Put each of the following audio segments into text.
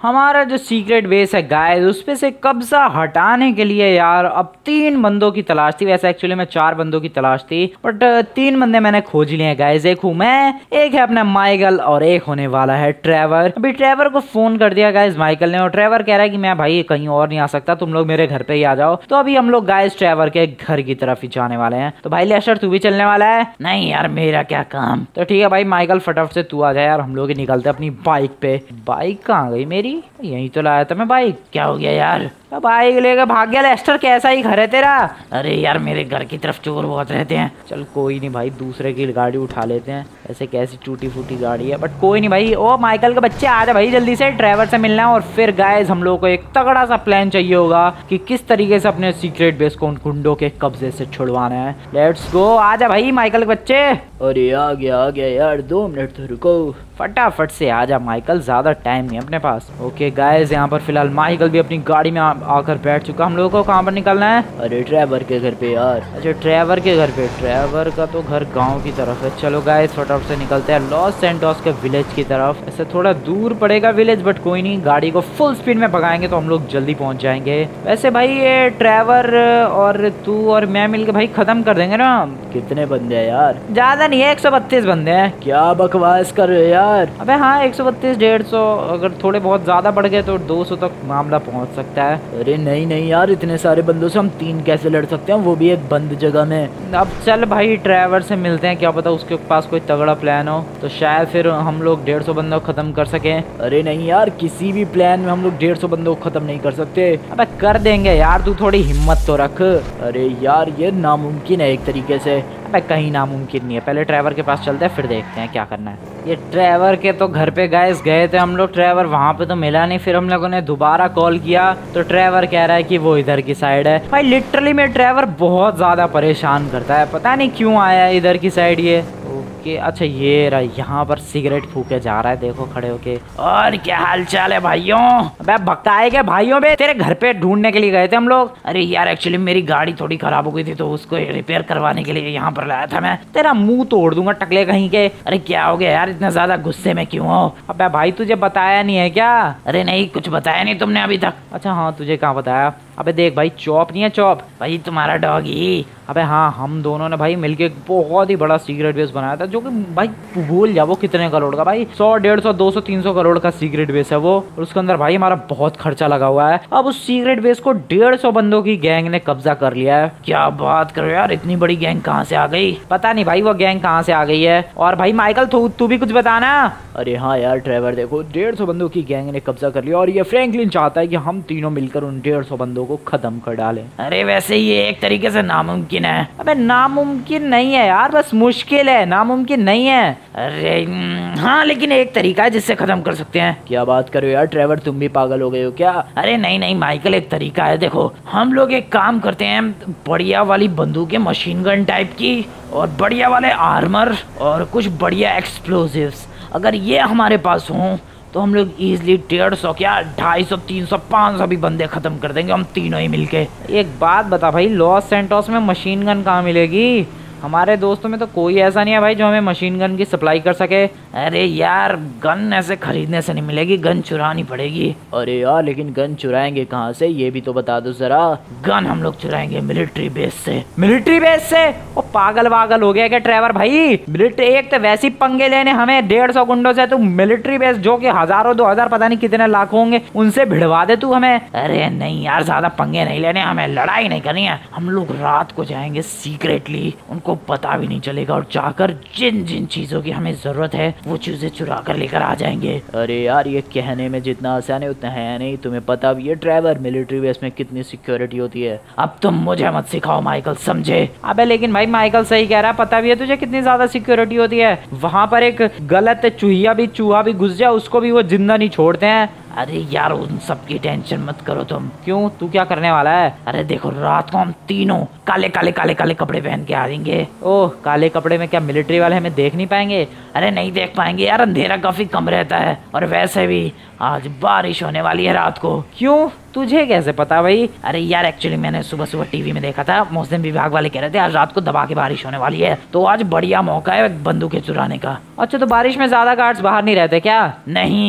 हमारा जो secret base है गाइस उस पे से कब्जा हटाने के लिए यार अब 3 बंदों की तलाश थी। वैसे एक्चुअली में 4 बंदों की तलाश थी, बट 3 बंदे मैंने खोज लिए हैं गाइस। एक हूँ मैं, एक है अपना माइकल और एक होने वाला है ट्रेवर। अभी ट्रेवर को फोन कर दिया गाइस माइकल ने, और ट्रेवर कह रहा है कि मैं भाई कहीं और नहीं आ सकता, तुम लोग मेरे घर पे ही आ जाओ। तो अभी हम लोग गाइस ट्रेवर के घर की तरफ ही जाने वाले हैं। तो भाई लेस्टर तू भी चलने वाला है? नहीं यार मेरा क्या काम। तो ठीक है भाई माइकल फटाफट से तू आ जाए यार, हम लोग निकलते अपनी बाइक पे। बाइक कहाँ गई मेरी? यहीं तो लाया था मैं बाइक। क्या हो गया यार? बाइक लेकर भाग गया लेस्टर, कैसा ही घर है तेरा? अरे यार मेरे घर की तरफ चोर बहुत रहते हैं। चल कोई नहीं भाई, दूसरे की गाड़ी उठा लेते हैं। ऐसे कैसी टूटी फूटी गाड़ी है, बट कोई नहीं भाई। ओ माइकल के बच्चे आ जा भाई जल्दी से, ड्राइवर से मिलना है। और फिर गाइस हम लोग को एक तगड़ा सा प्लान चाहिए होगा कि किस तरीके से अपने सीक्रेट बेस को उन गुंडों के कब्जे से छुड़वाना है। लेट्स गो, आ जा भाई माइकल के बच्चे। अरे आ गया यार, 2 मिनट तो रुको। फटाफट से आ जा माइकल, ज्यादा टाइम नहीं अपने पास। ओके गाइस यहाँ पर फिलहाल माइकल भी अपनी गाड़ी में आकर बैठ चुका। हम लोगों को कहाँ पर निकलना है? अरे ट्रेवर के घर पे यार। अच्छा ट्रेवर के घर पे? ट्रेवर का तो घर गांव की तरफ है। चलो गाइस फटाफट से निकलते हैं लॉस सैंटोस के विलेज की तरफ। ऐसे थोड़ा दूर पड़ेगा विलेज, बट कोई नहीं, गाड़ी को फुल स्पीड में भगाएंगे तो हम लोग जल्दी पहुंच जाएंगे। वैसे भाई ये ट्रेवर और तू और मैं मिलकर भाई खत्म कर देंगे ना। कितने बंदे हैं यार? ज्यादा नहीं है, 132 बंदे हैं। क्या बकवास कर रहे यार? अबे हाँ 132 150, अगर थोड़े बहुत ज्यादा बढ़ गए तो 200 तक मामला पहुंच सकता है। अरे नहीं यार, इतने सारे बंदों से हम 3 कैसे लड़ सकते हैं, वो भी एक बंद जगह में। अब चल भाई ट्रेवर से मिलते हैं, क्या पता उसके पास कोई तगड़ा प्लान हो, तो शायद फिर हम लोग 150 बंदों को खत्म कर सके। अरे नहीं यार, किसी भी प्लान में हम लोग 150 बंदों को खत्म नहीं कर सकते। अबे कर देंगे यार, तू थोड़ी हिम्मत तो रख। अरे यार ये नामुमकिन है एक तरीके से। अबे कहीं नामुमकिन नहीं है, पहले ट्रेवर के पास चलते हैं फिर देखते हैं क्या करना है। ये ट्रेवर के तो घर पे गाइस गए थे हम लोग, ट्रेवर वहां पे तो मिला नहीं। फिर हम लोगों ने दोबारा कॉल किया तो ट्रेवर कह रहा है कि वो इधर की साइड है। भाई लिटरली में ट्रेवर बहुत ज्यादा परेशान करता है, पता नहीं क्यों आया है इधर की साइड ये। अच्छा ये रहा, यहाँ पर सिगरेट फूके जा रहा है देखो खड़े होके। और क्या हाल चाल है भाइयों? अबे भक्ताए के भाइयों बे, तेरे घर पे ढूंढने के लिए गए थे हम लोग। अरे यार एक्चुअली मेरी गाड़ी थोड़ी खराब हो गई थी तो उसको रिपेयर करवाने के लिए यहाँ पर लाया था मैं। तेरा मुंह तोड़ दूंगा टकले कहीं के। अरे क्या हो गया यार, इतना ज्यादा गुस्से में क्यों हो? अबे भाई तुझे बताया नहीं है क्या? अरे नहीं कुछ बताया नहीं तुमने अभी तक। अच्छा हाँ तुझे कहाँ बताया? अबे देख भाई चॉप नहीं है, चॉप भाई तुम्हारा डॉगी। अबे हाँ हम दोनों ने भाई मिलके बहुत ही बड़ा सीक्रेट बेस बनाया था, जो कि भाई भूल जा वो कितने करोड़ का, भाई 100 150 200 300 करोड़ का सीक्रेट बेस है वो। और उसके अंदर भाई हमारा बहुत खर्चा लगा हुआ है। अब उस सीक्रेट बेस को 150 बंदों की गैंग ने कब्जा कर लिया है। क्या बात कर रहे हो यार, इतनी बड़ी गैंग कहाँ से आ गई? पता नहीं भाई वो गैंग कहाँ से आ गई है। और भाई माइकल तू भी कुछ बताना। अरे हाँ यार ट्रेवर देखो, 150 बंदों की गैंग ने कब्जा कर लिया और ये फ्रैंकलिन चाहता है कि हम तीनों मिलकर उन 150 बंदों को खत्म कर डालें। अरे वैसे ये एक तरीके से नामुमकिन है। अबे नामुमकिन नहीं है यार, बस मुश्किल है, नामुमकिन नहीं है। अरे हाँ लेकिन एक तरीका है जिससे खत्म कर सकते हैं। क्या बात कर रहे हो यार ट्रेवर, तुम भी पागल हो गए हो क्या? अरे नहीं माइकल, एक तरीका है। देखो हम लोग एक काम करते हैं, बढ़िया वाली बंदूकें मशीन गन टाइप की और बढ़िया वाले आर्मर और कुछ बढ़िया एक्सप्लोजिव्स, अगर ये हमारे पास हों तो हम लोग इजिली 150 क्या 250 300 500 भी बंदे खत्म कर देंगे हम तीनों ही मिलके। एक बात बता भाई, लॉस सैंटोस में मशीन गन कहाँ मिलेगी? हमारे दोस्तों में तो कोई ऐसा नहीं है भाई जो हमें मशीन गन की सप्लाई कर सके। अरे यार गन ऐसे खरीदने से नहीं मिलेगी, गन चुरानी पड़ेगी। अरे यार लेकिन गन चुराएंगे कहाँ से, ये भी तो बता दो जरा। गन हम लोग चुराएंगे मिलिट्री बेस से। मिलिट्री बेस से? ओ पागल वागल हो गया क्या ट्रेवर भाई? मिलिट्री एक तो वैसी पंगे लेने हमें 150 गुंडों से, तू मिलिट्री बेस जो कि 1000 2000 पता नहीं कितने लाख होंगे उनसे भिड़वा दे तू हमें। अरे नहीं यार ज्यादा पंगे नहीं लेने, हमें लड़ाई नहीं करनी है। हम लोग रात को जाएंगे सीक्रेटली, उनको पता भी नहीं चलेगा और जाकर जिन जिन चीजों की हमें जरूरत है वो चीजें चुरा कर लेकर आ जाएंगे। अरे यार ये कहने में जितना आसान है उतना है नहीं, तुम्हें पता भी है ट्रेवर मिलिट्री बेस में कितनी सिक्योरिटी होती है। अब तुम मुझे मत सिखाओ माइकल, समझे? अबे लेकिन भाई माइकल सही कह रहा है, पता भी है तुझे कितनी ज्यादा सिक्योरिटी होती है। वहां पर एक गलत चूहा भी घुस जाए उसको भी वो जिंदा नहीं छोड़ते हैं। अरे यार उन सब की टेंशन मत करो तुम। क्यों, तू क्या करने वाला है? अरे देखो रात को हम तीनों काले काले काले काले कपड़े पहन के आ जाएंगे। ओह काले कपड़े में क्या मिलिट्री वाले हमें देख नहीं पाएंगे? अरे नहीं देख पाएंगे यार, अंधेरा काफी कम रहता है और वैसे भी आज बारिश होने वाली है रात को। क्यों, तुझे कैसे पता भाई? अरे यार एक्चुअली मैंने सुबह सुबह टीवी में देखा था, मौसम विभाग वाले कह रहे थे आज रात को दबा के बारिश होने वाली है, तो आज बढ़िया मौका है बंदूकें चुराने का। अच्छा तो बारिश में ज्यादा गार्ड्स बाहर नहीं रहते क्या? नहीं,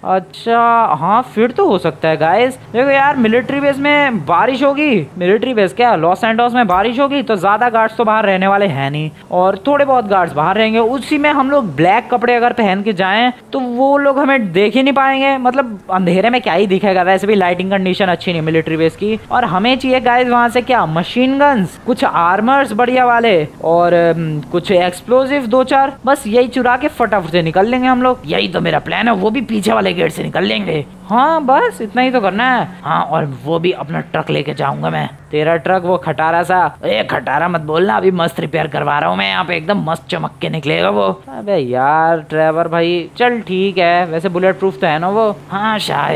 अच्छा हाँ फिर तो हो सकता है गाइस। देखो यार मिलिट्री बेस में बारिश होगी, मिलिट्री बेस क्या लॉस सैंटोस में बारिश होगी तो ज्यादा गार्ड्स तो बाहर रहने वाले हैं नहीं और थोड़े बहुत गार्ड्स बाहर रहेंगे। उसी में हम लोग ब्लैक कपड़े अगर पहन के जाएं तो वो लोग हमें देख ही नहीं पाएंगे, मतलब अंधेरे में क्या ही दिखेगा। वैसे भी लाइटिंग कंडीशन अच्छी नहीं मिलिट्री बेस की। और हमें चाहिए गाइस वहां से क्या मशीन गन्स, कुछ आर्मर्स बढ़िया वाले और कुछ एक्सप्लोजिव 2-4, बस यही चुरा के फटाफट से निकल लेंगे हम लोग। यही तो मेरा प्लान है, वो भी पीछे वाले गेट से निकल लेंगे। हाँ बस इतना ही तो करना है। हाँ और वो भी अपना ट्रक लेके जाऊंगा मैं। तेरा ट्रक वो खटारा सा, ए खटारा मत बोलना, अभी मस्त रिपेयर करवा रहा हूँ मैं यहाँ पे, एकदम मस्त चमक के निकलेगा वो। अबे यार ड्राइवर भाई चल ठीक है, वैसे बुलेट प्रूफ तो है ना वो? हाँ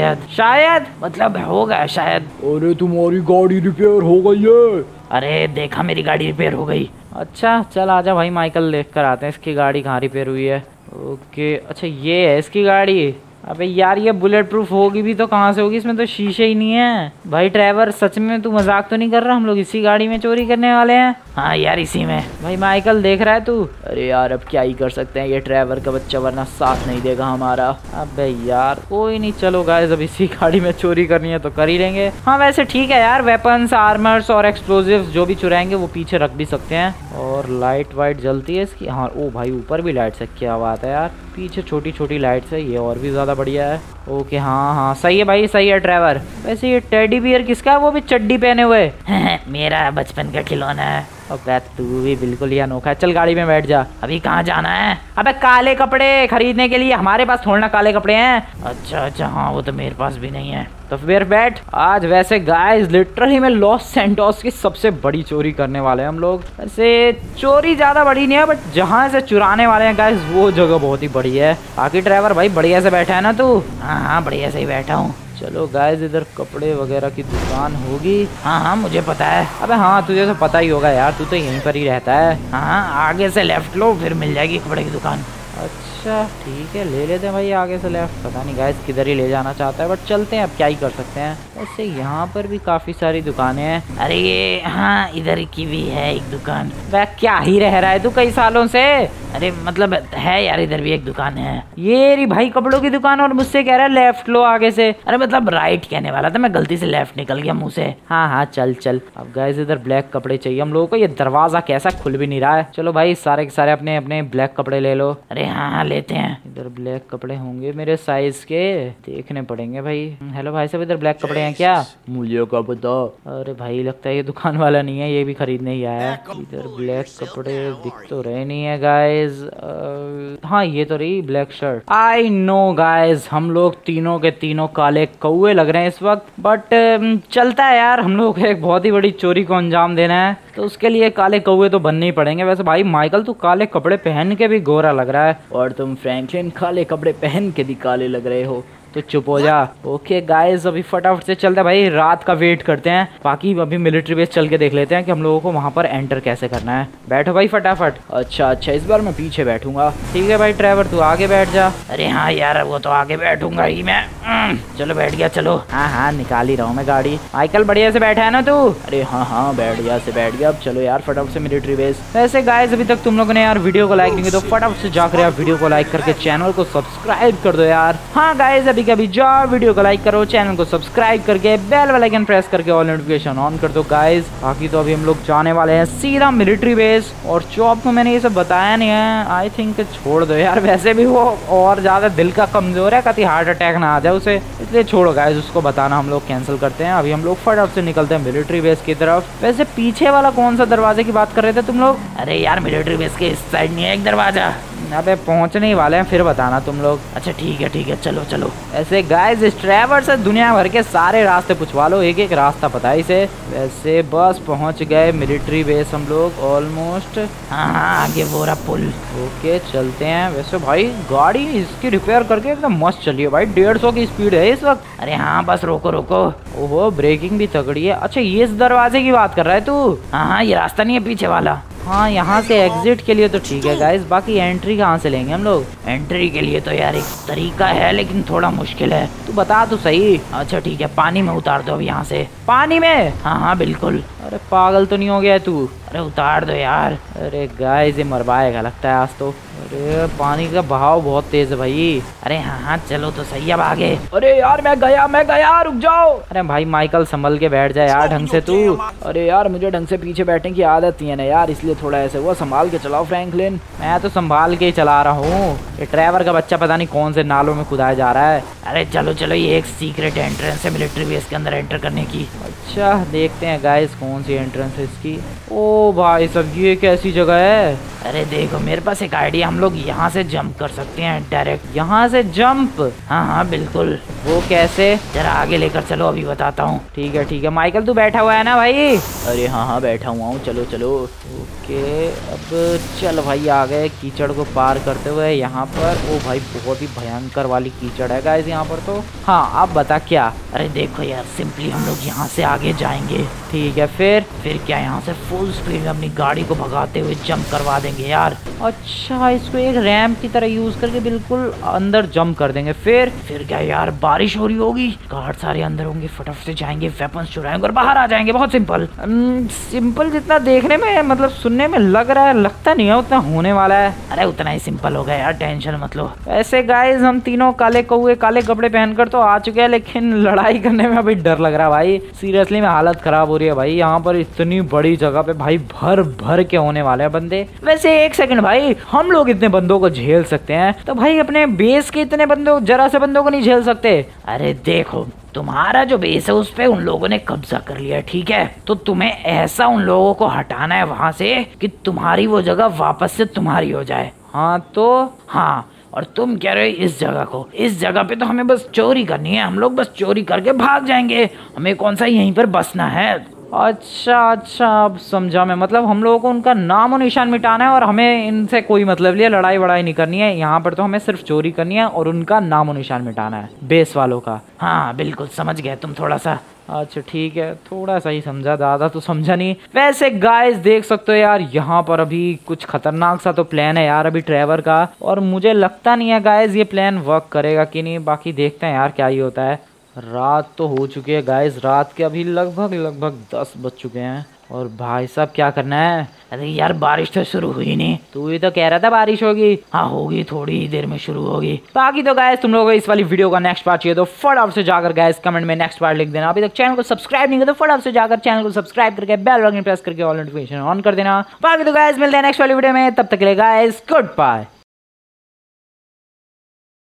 शायद मतलब होगा शायद। अरे तुम्हारी गाड़ी रिपेयर हो गई है? अरे देखा मेरी गाड़ी रिपेयर हो गई। अच्छा चल आजा भाई माइकल देख कर आते हैं इसकी गाड़ी कहाँ रिपेयर हुई है। ओके अच्छा ये है इसकी गाड़ी। अबे यार ये बुलेट प्रूफ होगी भी तो कहाँ से होगी, इसमें तो शीशे ही नहीं है। भाई ड्राइवर सच में तू मजाक तो नहीं कर रहा, हम लोग इसी गाड़ी में चोरी करने वाले हैं? हाँ यार इसी में। भाई माइकल देख रहा है तू? अरे यार अब क्या ही कर सकते हैं, ये ड्राइवर का बच्चा वरना साथ नहीं देगा हमारा। अबे यार कोई नहीं, चलो गाइस अब इसी गाड़ी में चोरी करनी है तो कर ही लेंगे। हाँ वैसे ठीक है यार, वेपन्स आर्मर्स और एक्सप्लोजिव्स जो भी चुराएंगे वो पीछे रख भी सकते हैं। और लाइट वाइट जलती है इसकी। हाँ ओ भाई ऊपर भी लाइट्स है, क्या बात है यार, पीछे छोटी छोटी लाइट्स है, ये और भी ज्यादा बढ़िया है। ओके हाँ सही है भाई सही है ड्राइवर। वैसे ये टेडी बियर किसका है, वो भी चड्डी पहने हुए? मेरा बचपन का खिलौना है। अबे तू भी बिल्कुल ही अनोखा है, चल गाड़ी में बैठ जा। अभी कहाँ जाना है? अबे काले कपड़े खरीदने के लिए, हमारे पास थोड़ा ना काले कपड़े हैं। अच्छा हाँ वो तो मेरे पास भी नहीं है, तो फिर बैठ। आज वैसे गाइस लिटरली में लॉस सैंटोस की सबसे बड़ी चोरी करने वाले हैं हम लोग। वैसे चोरी ज्यादा बड़ी नहीं है बट जहाँ से चुराने वाले हैं गाइस वो जगह बहुत ही बड़ी है। बाकी ड्राइवर भाई बढ़िया से बैठा है ना तू? हाँ बढ़िया से ही बैठा हूँ। चलो गाइस इधर कपड़े वगैरह की दुकान होगी। हाँ मुझे पता है। अबे हाँ तुझे तो पता ही होगा यार, तू तो यहीं पर ही रहता है। हाँ आगे से लेफ्ट लो फिर मिल जाएगी कपड़े की दुकान। अच्छा ठीक है ले लेते हैं भाई आगे से लेफ्ट। पता नहीं गाइस किधर ही ले जाना चाहता है बट चलते हैं, अब क्या ही कर सकते हैं। वैसे यहाँ पर भी काफी सारी दुकानें हैं। अरे ये हाँ इधर की भी है एक दुकान। वह क्या ही रह रहा है तू कई सालों से? अरे मतलब है यार इधर भी एक दुकान है। ये रही भाई कपड़ों की दुकान और मुझसे कह रहा है लेफ्ट लो आगे से। अरे मतलब राइट कहने वाला था मैं, गलती से लेफ्ट निकल गया मुंह से। हाँ चल। अब गाइस इधर ब्लैक कपड़े चाहिए हम लोगों को। ये दरवाजा कैसा खुल भी नहीं रहा है। चलो भाई सारे के सारे अपने अपने ब्लैक कपड़े ले लो। अरे हाँ लेते हैं। इधर ब्लैक कपड़े होंगे मेरे साइज के, देखने पड़ेंगे भाई। हेलो भाई साहब इधर ब्लैक कपड़े हैं क्या? मुझे क्या पता। अरे भाई लगता है ये दुकान वाला नहीं है, ये भी खरीदने ही आया है। इधर ब्लैक कपड़े दिख तो रहे नहीं है गाइस। हाँ ये तो रही black shirt. I know guys हम लोग तीनों के तीनों काले कौवे लग रहे हैं इस वक्त, बट चलता है यार, हम लोग को एक बहुत ही बड़ी चोरी को अंजाम देना है तो उसके लिए काले कौवे तो बनने ही पड़ेंगे। वैसे भाई माइकल तू काले कपड़े पहन के भी गोरा लग रहा है और तुम फ्रैंकलिन काले कपड़े पहन के भी काले लग रहे हो, तो चुप हो जा। ओके गाइस अभी फटाफट से चलते हैं भाई, रात का वेट करते हैं। बाकी अभी मिलिट्री बेस चल के देख लेते हैं कि हम लोगों को वहां पर एंटर कैसे करना है। बैठो भाई फटाफट। अच्छा इस बार मैं पीछे बैठूंगा। ठीक है भाई ड्राइवर तू आगे बैठ जा। अरे हाँ यार वो तो आगे बैठूंगा ही मैं। चलो बैठ गया चलो। हाँ निकाल ही रहा हूँ मैं गाड़ी। माइकल बढ़िया से बैठा है ना तू? अरे हाँ बैठ गया। अब चलो यार फटाफट से मिलिट्री बेस। वैसे गाइस अभी तक तुम लोगों ने यार वीडियो को लाइक नहीं किया तो फटाफट से जाकर यार वीडियो को लाइक करके चैनल को सब्सक्राइब कर दो यार। हाँ गाइस अभी कभी जाओ वीडियो को लाइक करो, चैनल को सब्सक्राइब करके बेल वाला आइकन प्रेस करके ऑल नोटिफिकेशन ऑन कर दो गाइस। बाकी तो अभी हम लोग जाने वाले हैं सीधा मिलिट्री बेस। और चॉप को मैंने ये सब बताया नहीं है, आई थिंक छोड़ दो यार। वैसे भी वो और ज्यादा दिल का कमजोर है, कभी हार्ट अटैक ना आ जाए उसे, इसलिए छोड़ो गाइस, उसको बताना हम लोग कैंसिल करते हैं। अभी हम लोग फटाफट से निकलते हैं मिलिट्री बेस की तरफ। वैसे पीछे वाला कौन सा दरवाजे की बात कर रहे थे तुम लोग? अरे यार मिलिट्री बेस के इस साइड नहीं है एक दरवाजा। अबे पहुंचने ही वाले हैं फिर बताना तुम लोग। अच्छा ठीक है चलो। ऐसे गाइस इस ड्राइवर से दुनिया भर के सारे रास्ते पूछवा लो, एक एक रास्ता पता है इसे। वैसे बस पहुंच गए मिलिट्री बेस हम लोग ऑलमोस्ट। हाँ आगे वो रहा पुल। ओके चलते हैं। वैसे भाई गाड़ी इसकी रिपेयर करके एकदम मस्त चली है भाई, 150 की स्पीड है इस वक्त। अरे हाँ बस रोको। ओहो ब्रेकिंग भी तगड़ी है। अच्छा ये इस दरवाजे की बात कर रहा है तू? हाँ ये रास्ता नहीं है पीछे वाला। हाँ यहाँ से एग्जिट के लिए तो ठीक है गाइस, बाकी एंट्री कहाँ से लेंगे हम लोग? एंट्री के लिए तो यार एक तरीका है लेकिन थोड़ा मुश्किल है, तू बता तो सही। अच्छा ठीक है पानी में उतार दो अब यहाँ से। पानी में? हाँ बिल्कुल। अरे पागल तो नहीं हो गया तू? अरे उतार दो यार। अरे गाइस ये मरवाएगा लगता है आज तो। अरे पानी का बहाव बहुत तेज है भाई। अरे हाँ हाँ चलो तो सही, अब आगे। अरे यार मैं गया, रुक जाओ। अरे भाई माइकल संभल के बैठ जाए यार ढंग से तू। अरे यार मुझे ढंग से पीछे बैठने की आदत नहीं है ना यार, इसलिए थोड़ा ऐसे हुआ। संभाल के चलाओ फ्रैंकलिन। मैं तो संभाल के ही चला रहा हूँ। ये ड्राइवर का बच्चा पता नहीं कौन से नालों में कुदाया जा रहा है। अरे चलो चलो, ये एक सीक्रेट एंट्रेंस है मिलिट्री बेस के अंदर एंटर करने की। अच्छा देखते हैं गाइस कौन सी एंट्रेंस है इसकी। ओ भाई सब ये कैसी जगह है। अरे देखो मेरे पास एक आइडिया, हम लोग यहाँ से जंप कर सकते हैं डायरेक्ट। यहाँ से जंप? हाँ हाँ बिल्कुल। वो कैसे? जरा आगे लेकर चलो, अभी बताता हूँ। ठीक है माइकल तू बैठा हुआ है ना भाई? अरे हाँ बैठा हुआ हूँ, चलो चलो। ओके अब चल भाई आ गए कीचड़ को पार करते हुए यहाँ पर। ओ भाई बहुत ही भयंकर वाली कीचड़ है गाइस यहाँ पर तो। हाँ अब बता क्या? अरे देखो यार, सिंपली हम लोग यहाँ से आगे जाएंगे। ठीक है फिर क्या यहाँ से फुल स्पीड में अपनी गाड़ी को भगाते हुए जंप करवा देंगे यार। अच्छा इसको एक रैंप की तरह यूज करके बिल्कुल अंदर जंप कर देंगे। फिर क्या यार, बारिश हो रही होगी, गार्ड सारे अंदर होंगे, फटाफट से जाएंगे, वेपन्स चुराएंगे और बाहर आ जाएंगे। बहुत सिंपल। सिंपल जितना देखने में मतलब सुनने में लग रहा है, लगता नहीं है उतना होने वाला है। अरे उतना ही सिंपल होगा यार, टेंशन मत लो। ऐसे गाइस हम तीनों काले कौए काले कपड़े पहनकर तो आ चुके हैं, लेकिन लड़ाई करने में अभी डर लग रहा है भाई। सीरियसली में हालत खराब हो रही है भाई। यहाँ पर इतनी बड़ी जगह पे भाई भर भर के होने वाले हैं बंदे। वैसे एक सेकंड भाई, हम लोग इतने बंदों को झेल सकते हैं तो भाई अपने बेस के इतने बंदों, जरा से बंदों को नहीं झेल सकते? अरे देखो तुम्हारा जो बेस है उस पे उन लोगों ने कब्जा कर लिया, ठीक है? तो तुम्हें ऐसा उन लोगों को हटाना है वहां से कि तुम्हारी वो जगह वापस से तुम्हारी हो जाए। हाँ तो हाँ, और तुम कह रहे हो इस जगह पे तो हमें बस चोरी करनी है, हम लोग बस चोरी करके भाग जाएंगे, हमें कौन सा यहीं पर बसना है। अच्छा अब समझा मैं। मतलब हम लोगों को उनका नाम और निशान मिटाना है और हमें इनसे कोई मतलब नहीं, लड़ाई वड़ाई नहीं करनी है। यहाँ पर तो हमें सिर्फ चोरी करनी है और उनका नाम और निशान मिटाना है, बेस वालों का। हाँ बिल्कुल समझ गए तुम थोड़ा सा। अच्छा ठीक है, थोड़ा सा ही समझा, ज़्यादा तो समझा नहीं। वैसे गाइस देख सकते हो यार, यहाँ पर अभी कुछ खतरनाक सा तो प्लान है यार अभी ड्राइवर का, और मुझे लगता नहीं है गाइस ये प्लान वर्क करेगा कि नहीं। बाकी देखते हैं यार क्या ही होता है। रात तो हो चुकी है गाइस, रात के अभी लगभग 10 बज चुके हैं। और भाई साहब क्या करना है? अरे यार बारिश तो शुरू हुई नहीं। तू ही तो कह रहा था बारिश होगी। हाँ होगी, थोड़ी ही देर में शुरू होगी। बाकी तो गाइस तुम लोगों को इस वाली वीडियो का नेक्स्ट पार्ट चाहिए तो फटाफट से जाकर गाइस कमेंट में नेक्स्ट पार्ट लिख देना। अभी तक चैनल को सब्सक्राइब नहीं किया तो फटाफट से जाकर चैनल को सब्सक्राइब करके बेल आइकन प्रेस करके ऑल नोटिफिकेशन ऑन कर देना। बाकी तो गाइस मिलते हैं नेक्स्ट वाली वीडियो में, तब तक के लिए गाइस गुड बाय।